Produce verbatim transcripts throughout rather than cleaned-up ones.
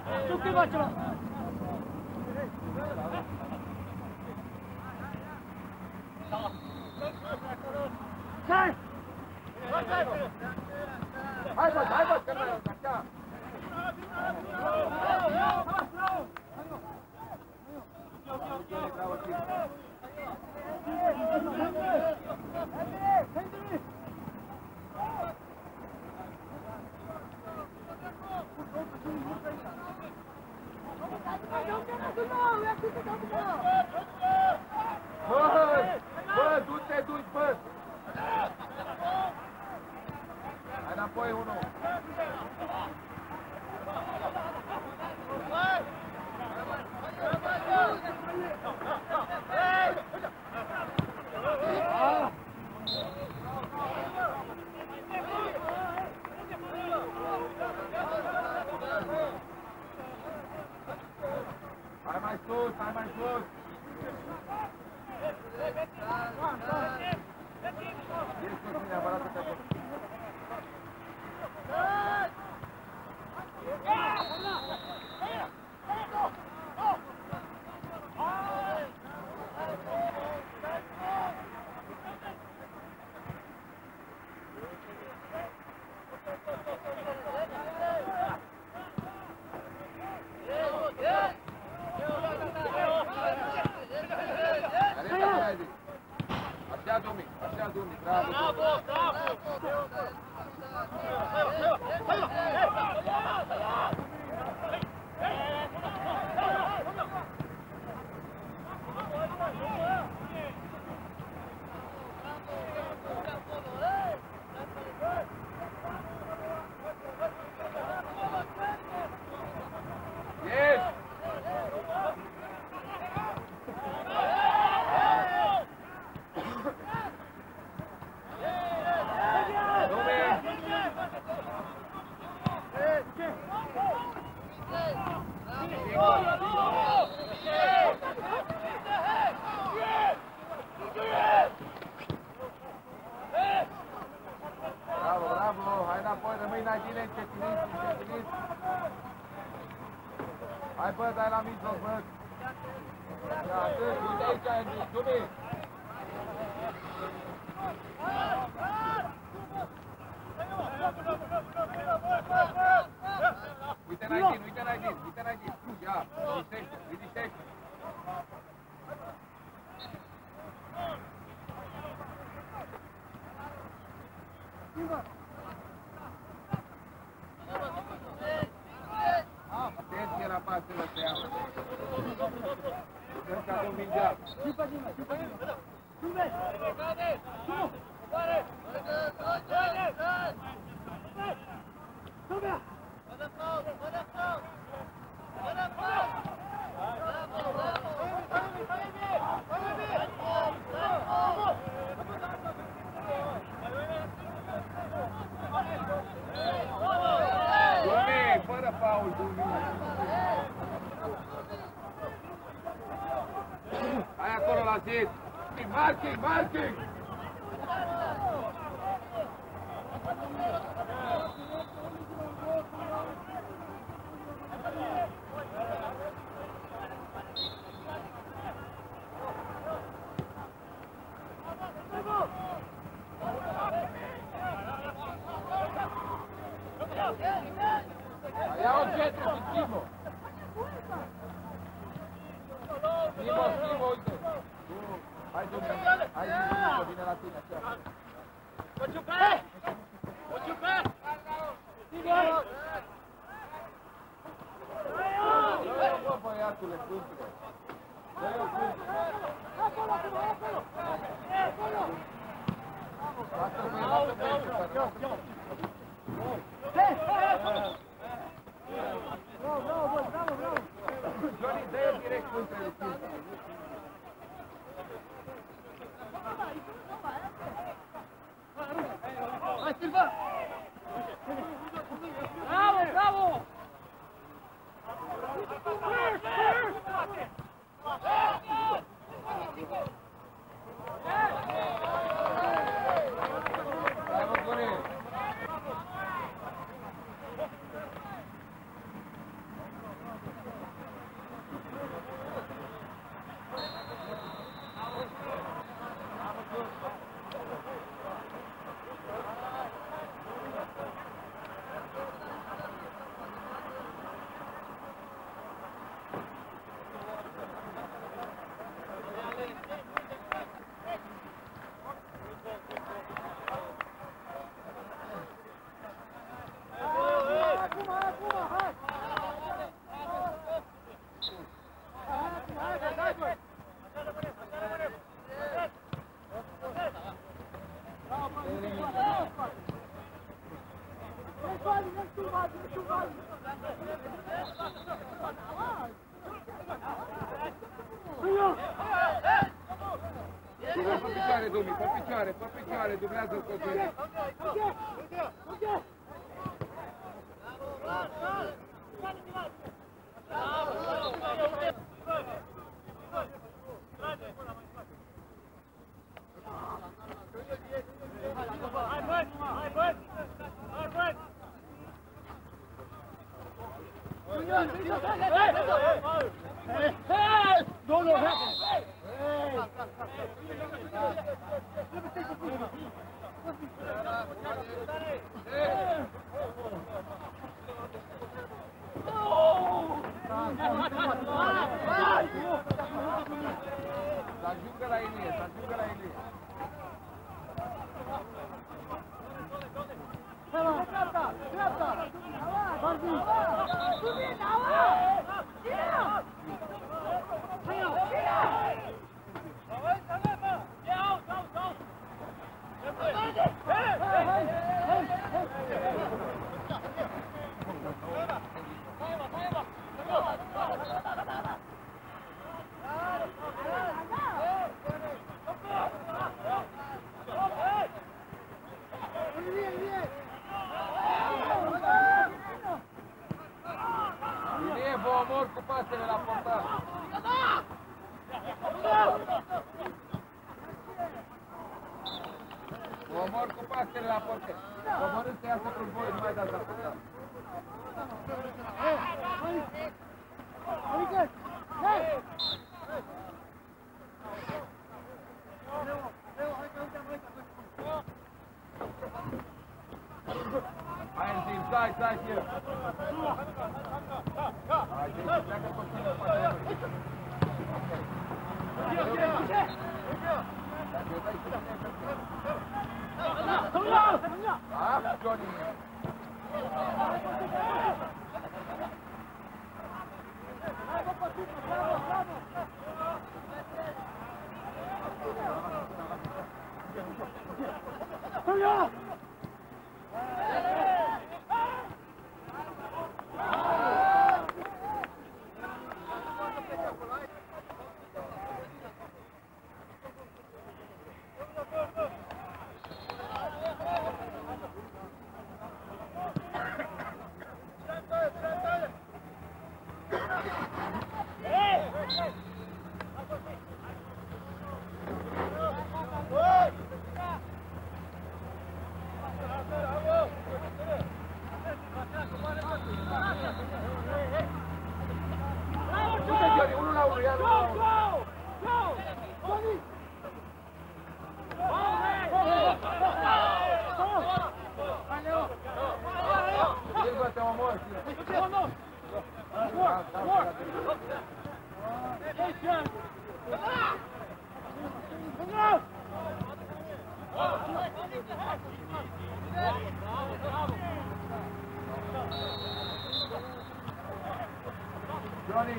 Tutti facciano! Sai! Hai, vai, hai, vai, câmera, acá! Bă, bă, du-te, du-i, bă! Hai înapoi, unul! Hai mai sus, hai mai sus! Ești cu tine, apărată pe acolo. Așa, Dumi, așa, Dumi, bravo! Bravo, bravo! Bravo, bravo, hai înapoi, rămâi în agile, încetinis, încetinis. Hai bă, dai la mijloc, bă. Da, atât, uite aici, Andy, Dumi. Uite înainte, uite înainte, uite înainte. Ia, liniștește, liniștește. Atenție la pasele astea. Putem ca de un mingea. Fără faul, Dumi. Hai acolo la zid. Marking, marking! Ia-o centru cu Timo! Timo, Timo, uite! Hai, Dumi, hai, Dumi, că vine la tine, așa. O ciucă! O ciucă! Timo! Dă-i-o, bă, băiatule, cumpre! Dă-i-o, cumpre! Acolo, acolo, acolo! Acolo! Lasă-l, băi, lasă-l, băi, lasă-l! Hei, hei, acolo! Bravo, bravo, bă, bravo, bravo! Johnny, dă-i-o direct între lucruri. Hai, Silva! Bravo, bravo! Hai, mă, bune! Pe picioare, Dumi, pe picioare, pe picioare, dublează-l Cosmin. Să ajungă la Ilie, să ajungă la Ilie. Dreapta, dreapta! Barbi! Ilie, vă omor cu pasele la portar. Vă omor cu pasele la portar. Vă omorâți să iasă prin voi, nu mai dați la portar. Hai în timp, stai, stai, Chier. Hai, deci, pleacă pe tine, poate. Dacă îi dai să tine, da, Johnny. Johnny.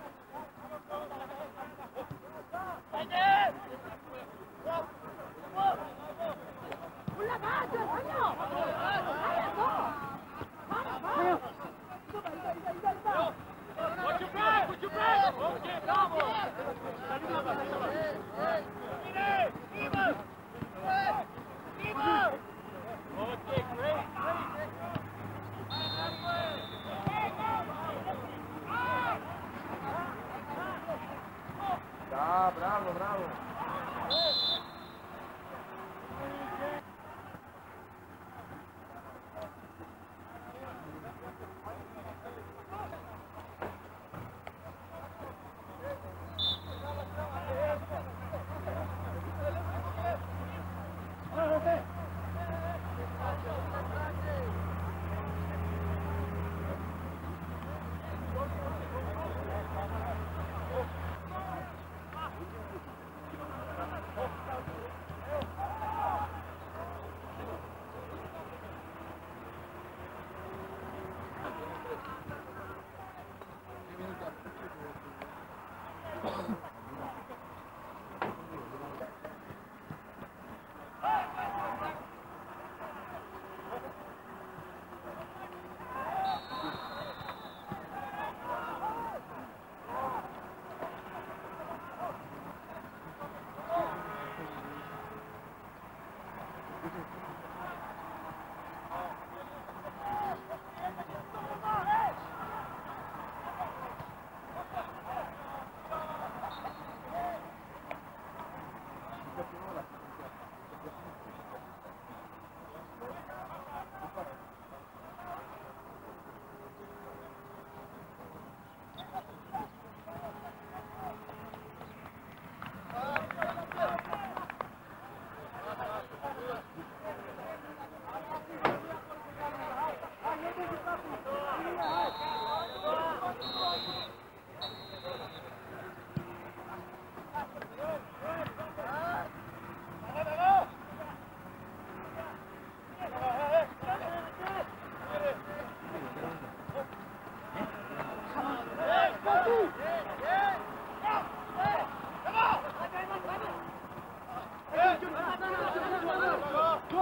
Da, bravo, bravo.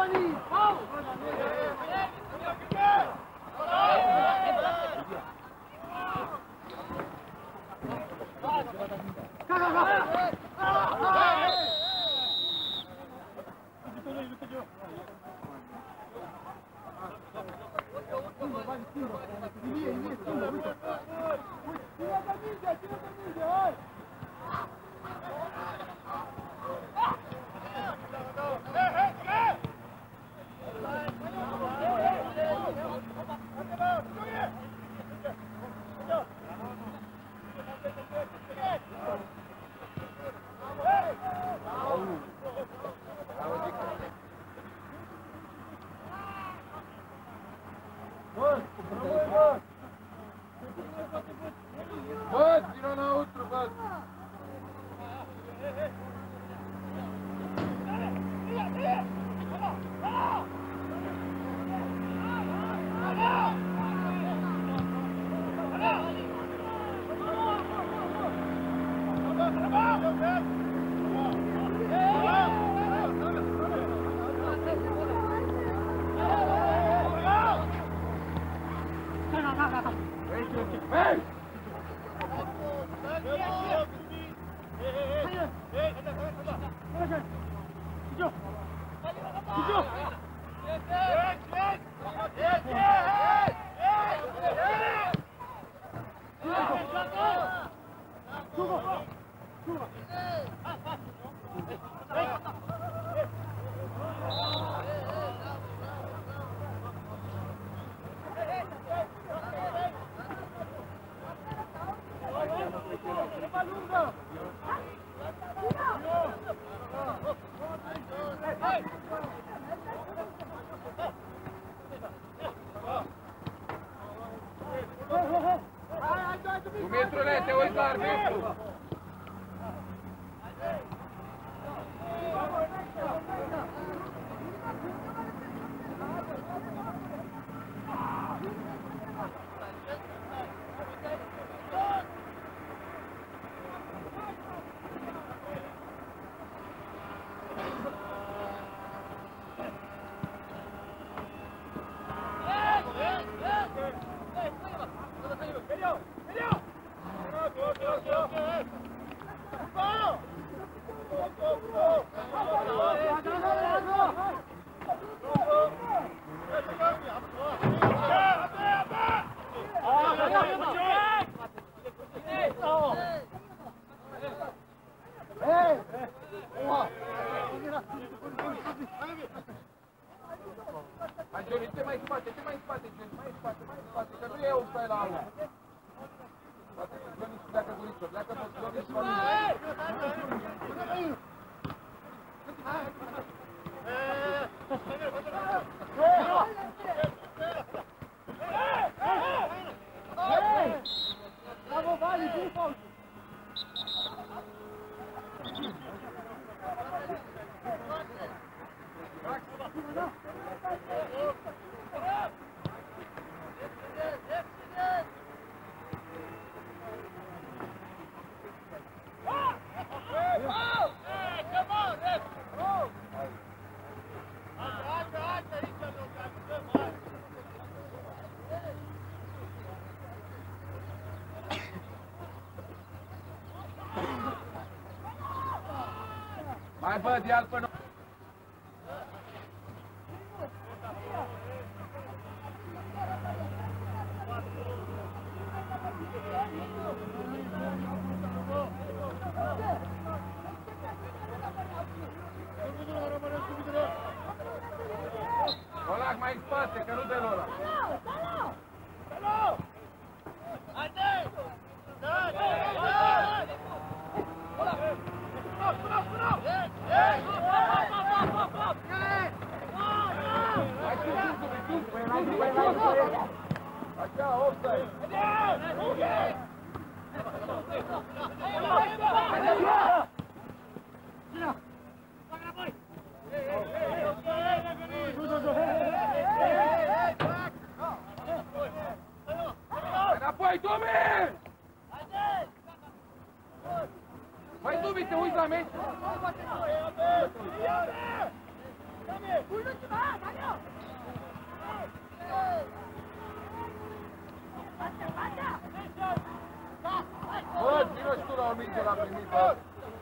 Dumitrule, te uiți la arbitru! Johnny, te mai în spate, te mai în spate, Johnny, mai în spate, mai în spate, că nu e un pe la unul. Poate că Johnny și pleacă Gurițo, pleacă pe Johnny și Johnny. Bravo, Vali, bun fault! Mai bă, de-al până... Olac, mai în spate, că nu de ăla. Așa, offside. Înapoi, Tomi! Mai Tomi, te uiți la meci? Bă, vină și tu la o minge la primit, bă!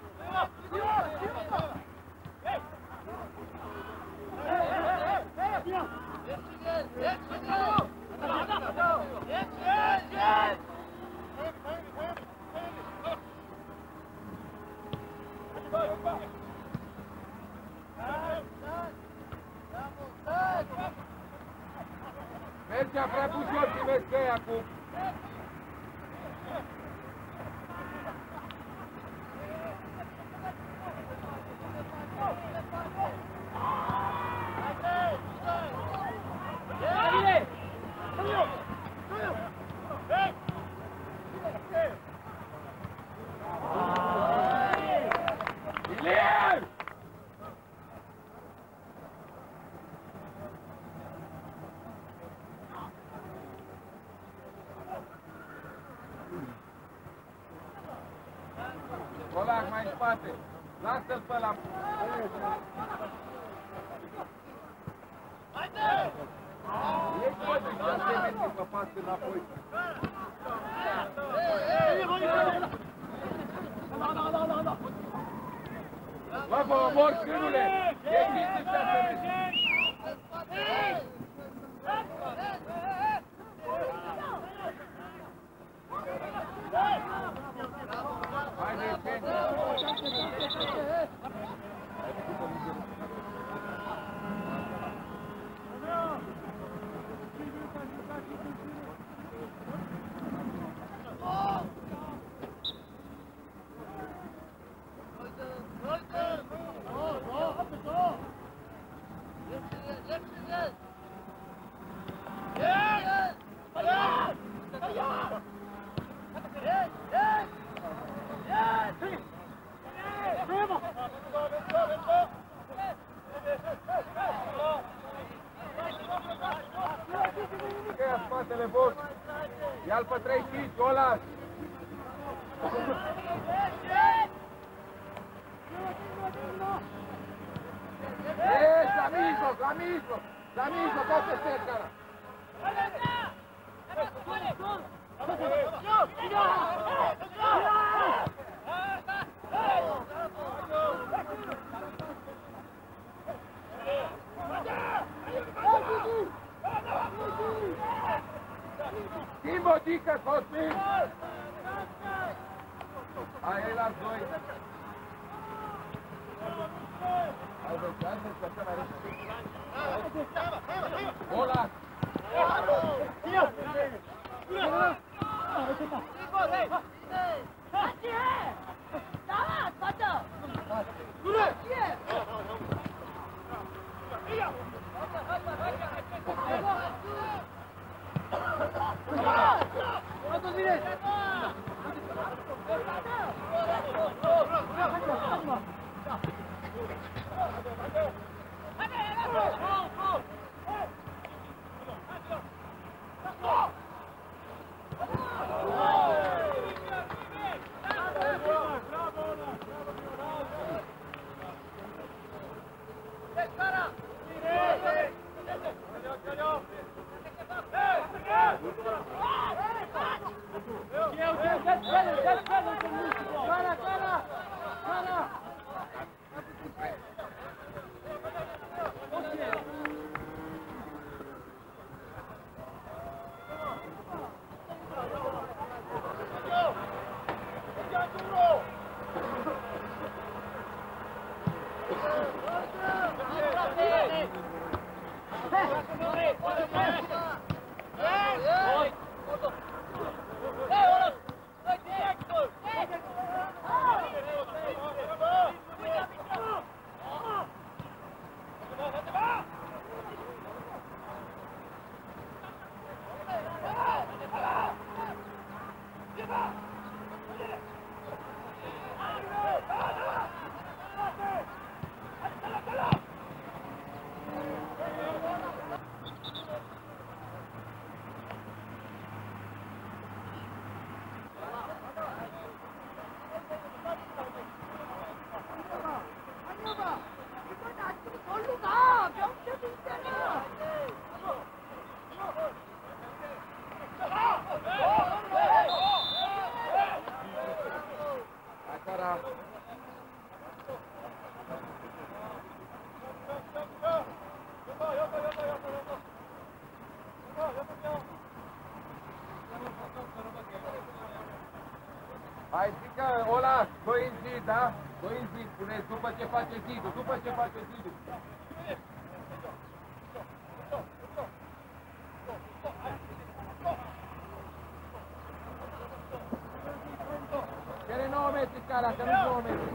Mergea prea puțin, primesc că e acum! Colac, mai în spate! Lasă-l pe ăla! Ești bă de șase metri pe pas înapoi! Bă, vă omor, câinule! Ești de șase metri! Haide, Fenci! Spatele bun! Ia-l pe trei cinci, o las! Ești la mijloc, la mijloc! La mijloc, o pe cercara! Schimbă, Dică, Cosmin! Hai, ei la doi! Hai, vezi, hai, vezi, așa mai repede! O las! 걸로 가! Hai, zică, o las, doi în zid, da? Doi în zid, puneți după ce face zidul, după ce face zidul. Cere nouă metri scala, că nu nouă metri.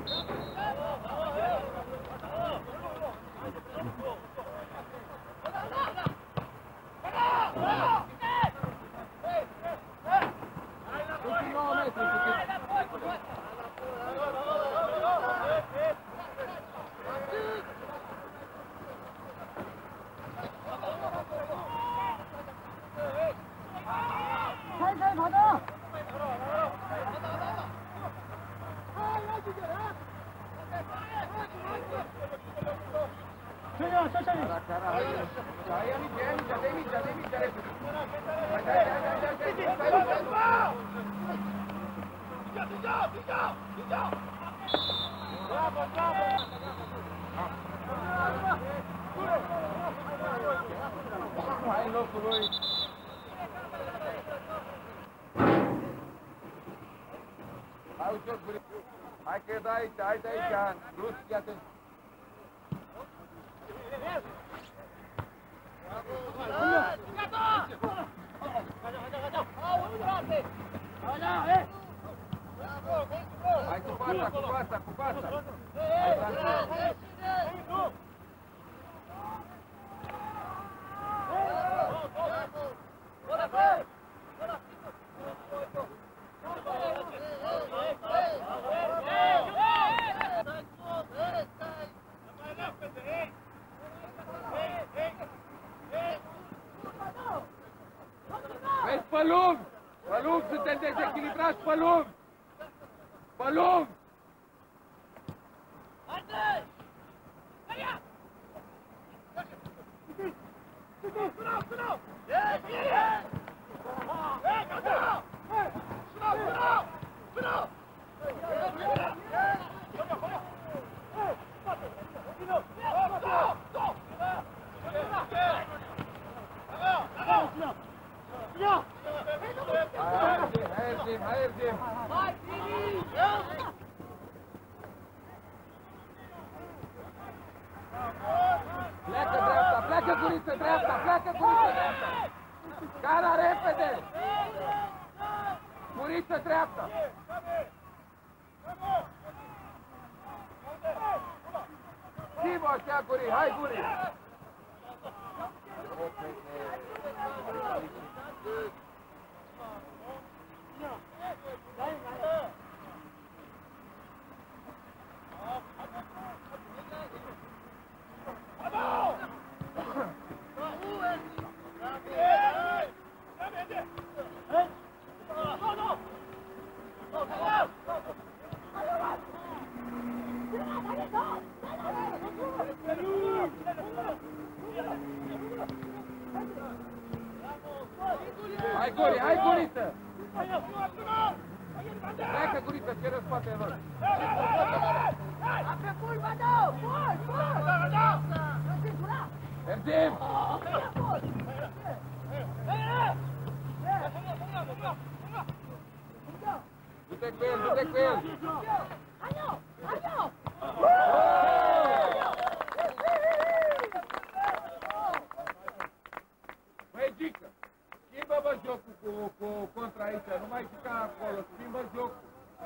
Uite nouă metri, 살살 받아! 천천히 천천히! Cara, cara, hai, hai, amici, amici, amici, amici, repede. Hai, hai, hai, hai, hai, hai, hai, hai. Bravo, bravo! Hai în locul lui. Hai ușor, Guri. Hai că e de aici, hai de aici, Rus, fii atent. Hai cu pasta, cu pasta, cu pasta. Hai, Francis. Vezi pe lung! Pe lung suntem dezechilibrați pe lung! Pe lung! Erdim, erdim. Pleacă dreapta, pleacă Guriță dreapta, pleacă Guriță dreapta. Cara repede. Guriță dreapta. Zi-mă așa, Guri, hai Guri. Hai Guri, hai Guriță! Pleacă Guriță, ce răspate lor! Apre curva, da! Bun, bun! Mergem! Du-te cu el, du-te cu el! Anio! Anio! Băi, Gică, schimbă-mă jocul cu, cu contra aici, nu mai juca acolo, schimbă jocul.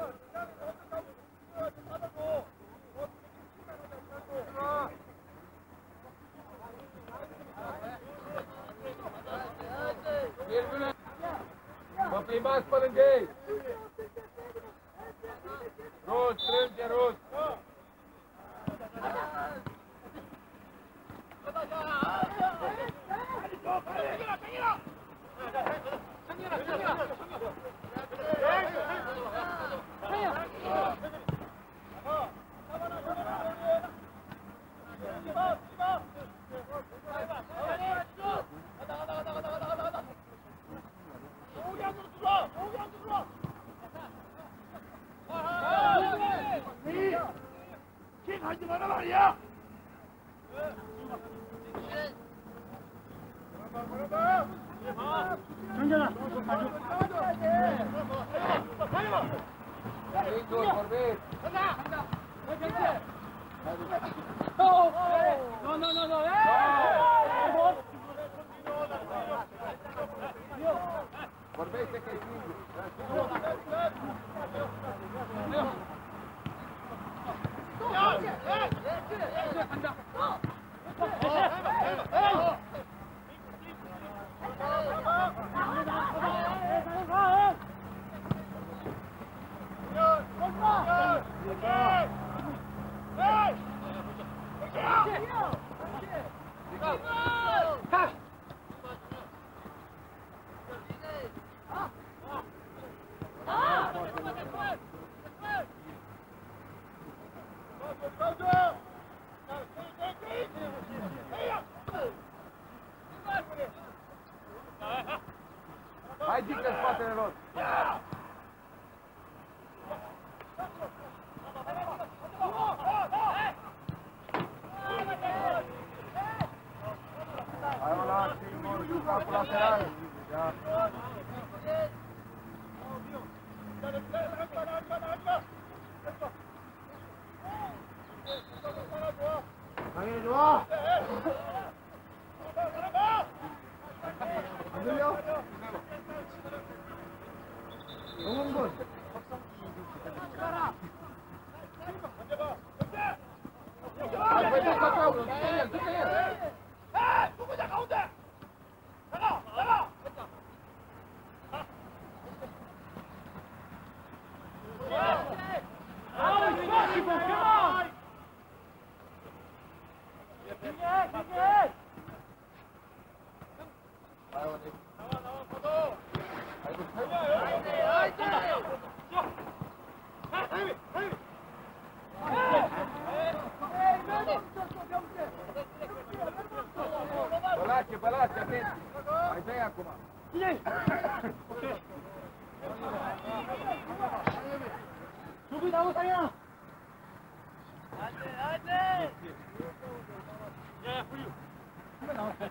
Vă plimbați pe lângă ei! Rus, strânge, Rus! campo laterale. Ya. Ahí, no. Emilio. 너무 건. 아, 왜 또 가까워? 그냥 그냥. 에! 누구냐 가운데. 나가, 나가. 아우, 이거 이거 켜. 이게 이게. 아유, 나와 나와 가도. 아이고, Balacci, Balacci, attenti. Vai sei acqua. 수비 나오세요. 안돼 안돼. 야 후유. 수비 나오세요.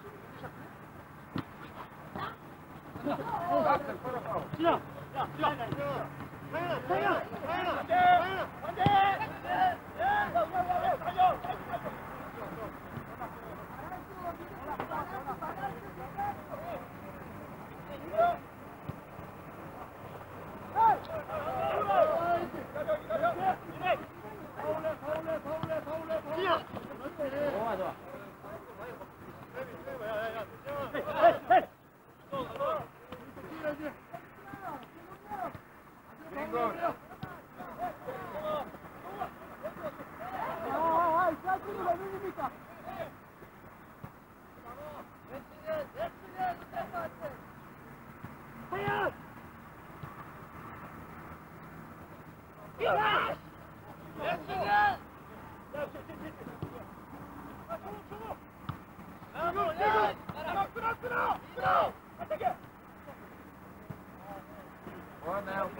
지영. 야 지영. 상현, 상현. 안돼 안돼. 좋아, 좋아. Bingo. 아, 아, 쌀국이 왜 밀립니까? 하얀! 야! One now.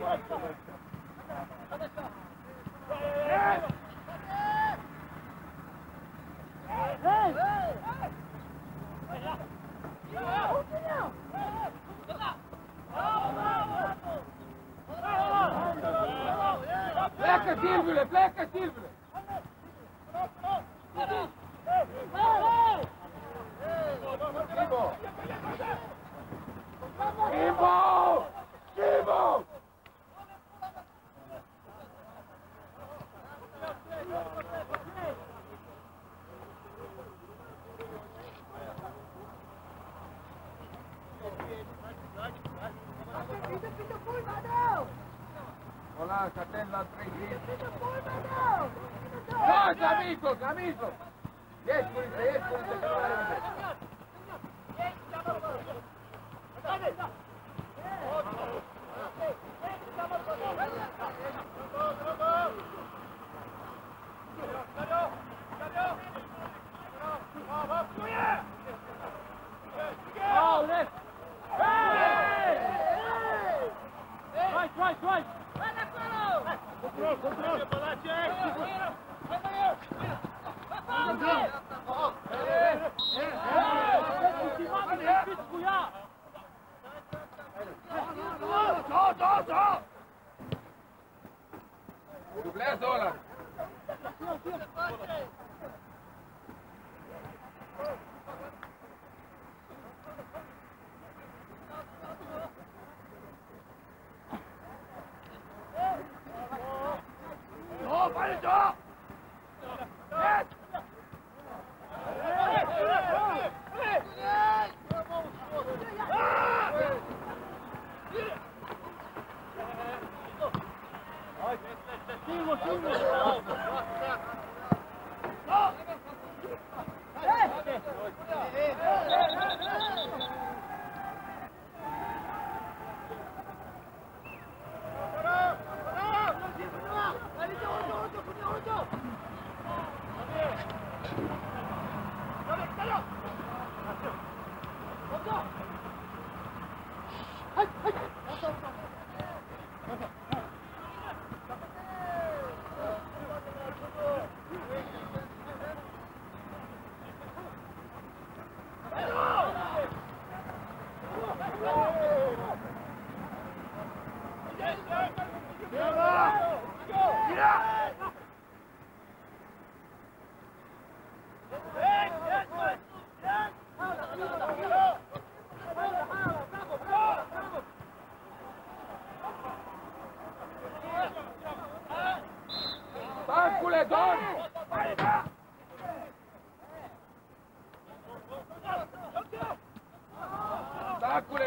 Pleca, Silvio, pleca, Silvio. Kimbo. Kimbo. Kimbo. Hola, Catella tre D. Forza, amico, amico. Yes, please, yes, please. Oh, left! Hey! Right, right, right! Control, control. Dublé sola. 줘, 빨리 줘. 넷. 뛰고, 뛰고!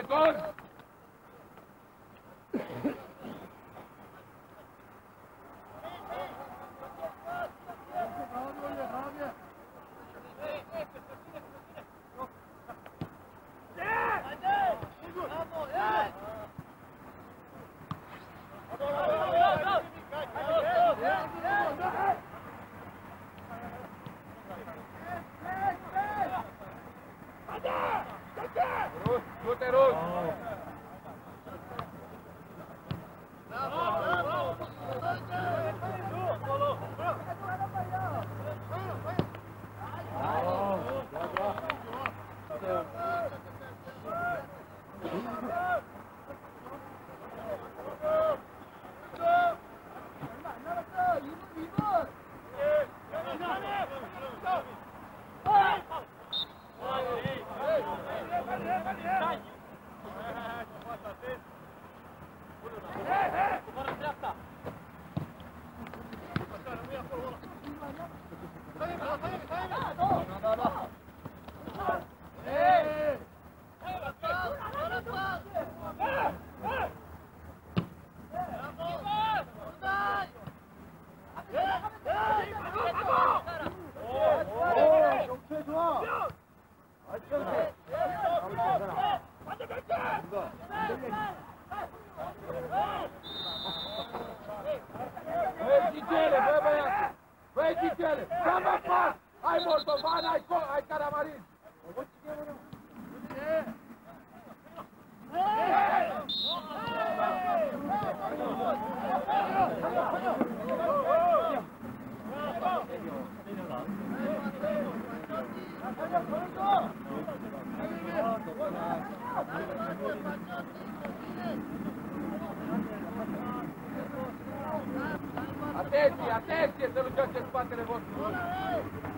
Beton! Nu te rog! Băi, Ticele, dă-mă pas! Ai Moldovan, ai, ai Caramarin! Atenție, atenție, să nu joace în spatele vostru!